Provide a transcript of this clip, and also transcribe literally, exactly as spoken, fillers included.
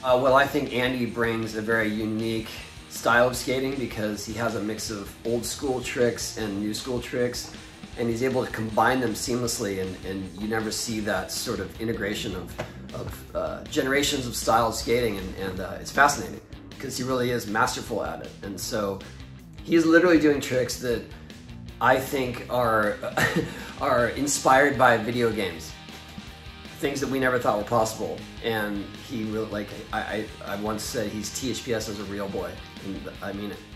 Uh, well, I think Andy brings a very unique style of skating because he has a mix of old school tricks and new school tricks, and he's able to combine them seamlessly, and, and you never see that sort of integration of, of uh, generations of style of skating, and, and uh, it's fascinating because he really is masterful at it. And so he's literally doing tricks that I think are, are inspired by video games. Things that we never thought were possible, and he really, like, I, I, I once said he's T H P S as a real boy, and I mean it.